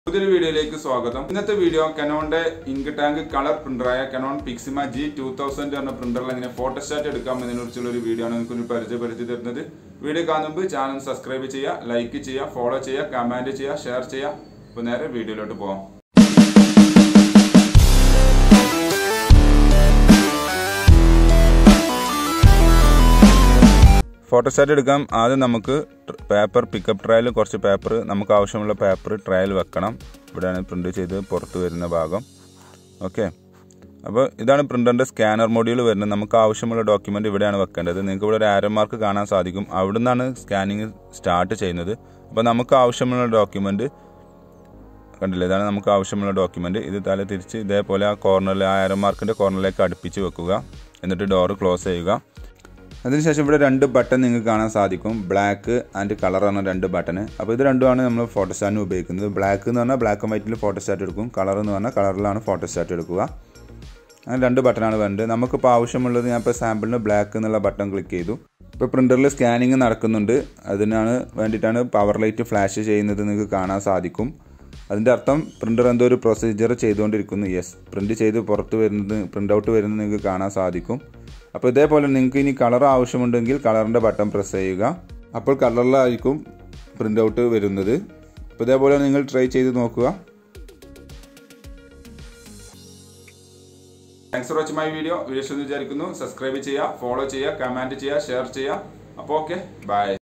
പുതിയൊരു വീഡിയോയിലേക്ക് സ്വാഗതം. ഇന്നത്തെ വീഡിയോ കനോണിന്റെ ഇങ്ക് ടാങ്ക് കളർ പ്രിന്ററായ കനോൺ പിക്സിമ G2000 എന്ന പ്രിന്ററിൽ എങ്ങനെ ഫോട്ടോസ്റ്റാറ്റ് എടുക്കാം എന്നതിനെക്കുറിച്ചുള്ള ഒരു വീഡിയോ ആണ് നിങ്ങൾക്ക് പരിചയപ്പെടുത്തി തരുന്നത്. വീഡിയോ കാണുമ്പോൾ ചാനൽ സബ്സ്ക്രൈബ് ചെയ്യുക, ലൈക്ക് ചെയ്യുക, ഫോളോ ചെയ്യുക, കമന്റ് ചെയ്യുക, ഷെയർ ചെയ്യുക. അപ്പോൾ നേരെ വീഡിയോയിലോട്ട് പോകാം. ഫോട്ടോസ്റ്റാറ്റ് എടുക്കാം. ആദ്യം നമുക്ക് പേപ്പർ പിക്കപ്പ് ട്രയൽ കുറച്ച് പേപ്പർ നമുക്ക് ആവശ്യമുള്ള പേപ്പർ ട്രയൽ വെക്കണം. ഇവിടെയാണ് പ്രിൻ്റ് ചെയ്ത് പുറത്ത് വരുന്ന ഭാഗം. ഓക്കെ, അപ്പോൾ ഇതാണ് പ്രിൻ്ററിൻ്റെ സ്കാനർ മോഡ്യൂൾ വരുന്നത്. നമുക്ക് ആവശ്യമുള്ള ഡോക്യുമെൻ്റ് ഇവിടെയാണ് വെക്കേണ്ടത്. നിങ്ങൾക്ക് ഇവിടെ ഒരു ആരോ മാർക്ക് കാണാൻ സാധിക്കും. അവിടെ നിന്നാണ് സ്കാനിങ് സ്റ്റാർട്ട് ചെയ്യുന്നത്. അപ്പോൾ നമുക്ക് ആവശ്യമുള്ള ഡോക്യുമെൻ്റ് കണ്ടില്ലേ, ഇതാണ് നമുക്ക് ആവശ്യമുള്ള ഡോക്യുമെൻ്റ്. ഇത് തല തിരിച്ച് ഇതേപോലെ ആ കോർണറിൽ ആ ആരോ മാർക്കിൻ്റെ കോർണറിലേക്ക് അടുപ്പിച്ച് വെക്കുക. എന്നിട്ട് ഡോറ് ക്ലോസ് ചെയ്യുക. അതിനുശേഷം ഇവിടെ രണ്ട് ബട്ടൺ നിങ്ങൾക്ക് കാണാൻ സാധിക്കും. ബ്ലാക്ക് ആൻഡ് കളർ ആണ് രണ്ട് ബട്ടണ്. അപ്പോൾ ഇത് രണ്ടുമാണ് നമ്മൾ ഫോട്ടോസ്റ്റാറ്റിന് ഉപയോഗിക്കുന്നത്. ബ്ലാക്ക് എന്ന് പറഞ്ഞാൽ ബ്ലാക്ക് ആൻഡ് വൈറ്റിൽ ഫോട്ടോസ്റ്റാറ്റ് എടുക്കും. കളർ എന്ന് പറഞ്ഞാൽ കളറിലാണ് ഫോട്ടോസ്റ്റാറ്റ് എടുക്കുക. അങ്ങനെ രണ്ട് ബട്ടണാണ് വേണ്ടത്. നമുക്കിപ്പോൾ ആവശ്യമുള്ളത് ഞാൻ ഇപ്പോൾ സാമ്പിളിന് ബ്ലാക്ക് എന്നുള്ള ബട്ടൺ ക്ലിക്ക് ചെയ്തു. ഇപ്പോൾ പ്രിൻ്ററിൽ സ്കാനിങ് നടക്കുന്നുണ്ട്. അതിനാണ് വേണ്ടിയിട്ടാണ് പവർ ലൈറ്റ് ഫ്ലാഷ് ചെയ്യുന്നത് നിങ്ങൾക്ക് കാണാൻ സാധിക്കും. അതിൻ്റെ അർത്ഥം പ്രിൻ്റർ എന്തോ ഒരു പ്രൊസീജിയർ ചെയ്തുകൊണ്ടിരിക്കുന്നു. യെസ്, പ്രിൻ്റ് ചെയ്ത് പുറത്ത് വരുന്നത് പ്രിൻ്റ് ഔട്ട് വരുന്നത് നിങ്ങൾക്ക് കാണാൻ സാധിക്കും. അപ്പോൾ ഇതേപോലെ നിങ്ങൾക്ക് ഇനി കളർ ആവശ്യമുണ്ടെങ്കിൽ കളറിൻ്റെ ബട്ടൺ പ്രസ് ചെയ്യുക. അപ്പോൾ കളറിലായിരിക്കും പ്രിൻ്റ് ഔട്ട് വരുന്നത്. അപ്പോൾ ഇതേപോലെ നിങ്ങൾ ട്രൈ ചെയ്ത് നോക്കുക. Thanks for watching my video. Video ഇഷ്ടമെന്ന് വിചാരിക്കുന്നു. സബ്സ്ക്രൈബ് ചെയ്യുക, ഫോളോ ചെയ്യുക, കമൻറ്റ് ചെയ്യുക, ഷെയർ ചെയ്യുക. അപ്പോൾ ഓക്കെ, ബൈ.